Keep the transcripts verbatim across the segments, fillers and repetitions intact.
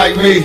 like me.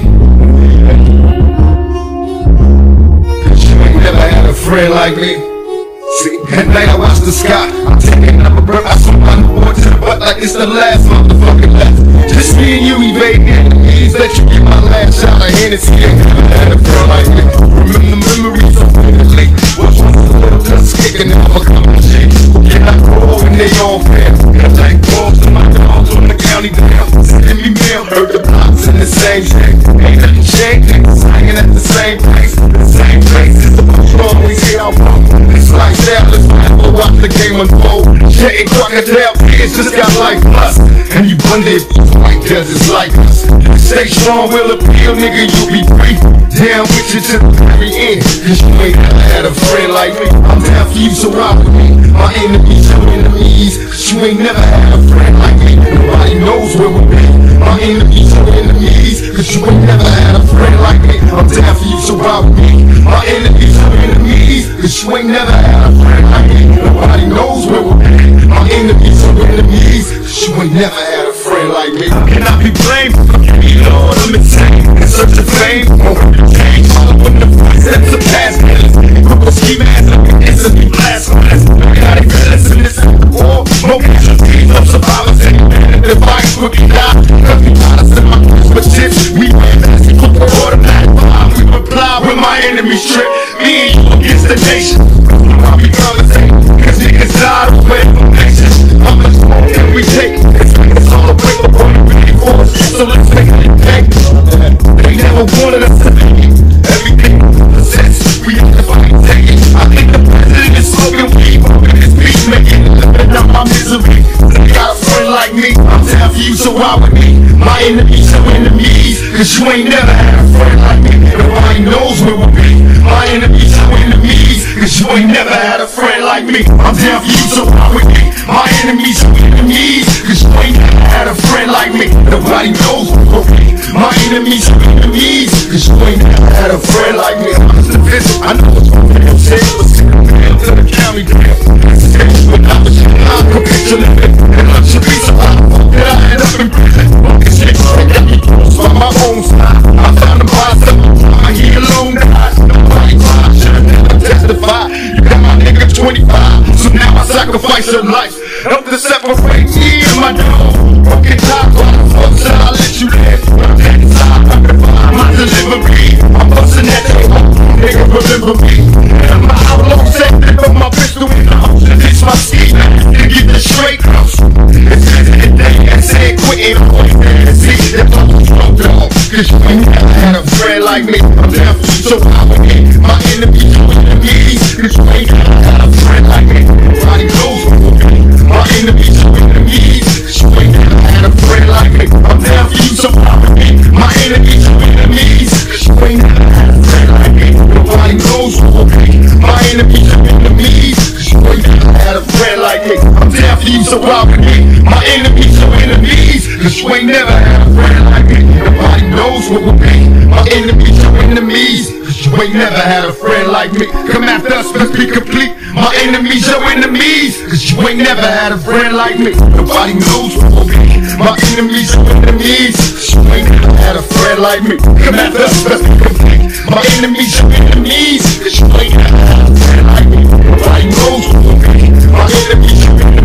Cause you ain't never had a friend like me. See, at night I watch the sky, I'm taking up a breath, I swim on the board to the butt like it's the last motherfucking left. Just me and you evading enemies, let you get my last shot of Hennessy. Ain't never had a friend like me. Remember the memories so vividly. What's once a little dust kicking out my common shit. Can I grow when they all fail? Got like balls in my dogs on the county down. Sending me mail, heard the blocks in the same shit. Ain't nothing changed, niggas hanging at the same place. The same place, it's the most always hit out wrong. It's like let's watch the game unfold. Shedding crocodile tears just got life plus. And you wonder if white deserts like us. Stay strong, will appeal, nigga, you'll be free. Down with you to the very end. Cause you ain't never had a friend like me. I'm down for you, so ride with me. My enemies, your enemies. Cause you ain't never had a friend like me. Nobody knows where we'll be. My enemies, your enemies. Cause you ain't never had a friend like me. I'm down for you, so ride with me. My enemies, your enemies. Cause you ain't never had a friend like me. Nobody knows where we'll be. My enemies, your enemies. Cause you ain't never had a friend like me. Can I be blamed? You know what I'm insane. In search of fame, won't change. Following the footsteps of past killers. Equip a ski mask, like an instantly blast class. Look how they feelings in this war. No casualties of survivors. Any man that device quickly die. Cause we got us in my clothes with chips. We wear masks, we put the automatic bomb. We reply when my enemies trip. Me and you against the nation. I'll be conversating. Cause niggas died away from nations. How much more can we take? It's all a break up on the ready for us. So let's make it back. They never wanted us to be everything possessed. We have to fight take it. I think the president is smoking weed, smoking his peace, making it living out my misery. They got a friend like me, I'm down for you, so ride with me. My enemies, your enemies. Cause you ain't never had a friend like me. Nobody knows where we'll be. My enemies, your enemies. Cause you ain't never had a friend like me. I'm down for you, so ride with me. My enemies, your enemies. Cause you ain't never had a friend like me. Nobody knows where we'll be. My enemies, your enemies. Cause you ain't never had a friend like me. I'm just a visit, I know what's going on. Say it was to the county jail. When I was young, I could picture living. And I should be so high that I end up in prison. Fucking shit, I got me close by my own side. I found a myself, I hear alone died. Nobody cried, should've never testified. You got my nigga twenty-five, so now I sacrifice your life. Help to separate me and my dog. Broken top, why the fuck should I let you live? I'm dead inside, I can find my delivery. I'm busting that door, nigga remember me. And my outlaw said that from my pistol in the house. It's my ski mask, to get the straight house. It's the day I said quitting, I'm going to see that I'm strong dog. Cause you ain't never had a friend like me. I'm down for you, so I would hit my enemies, your enemies. Cause you ain't never had a friend like me. Nobody knows who will be. My enemies, your enemies. Cause you ain't never had a friend like me. I'm down for you, so I would hit my enemies, your enemies. Cause you ain't never had a friend like me. Nobody knows who will be. My enemies, your enemies. Cause you ain't never had a friend like me. I'm down for you, so I would hit my enemies, your enemies. Cause you ain't never had a friend like me. Nobody knows what will be. My enemies, your enemies. Cause you ain't never had a friend like me. Come after us, let's be complete. My enemies, your enemies. Cause you ain't never had a friend like me. Nobody knows what will be. My enemies, your enemies. Cause you ain't never had a friend like me. Come after us, let's be complete. My enemies, your enemies. Cause you ain't never had a friend like me. Nobody knows what will be. My enemies, your enemies.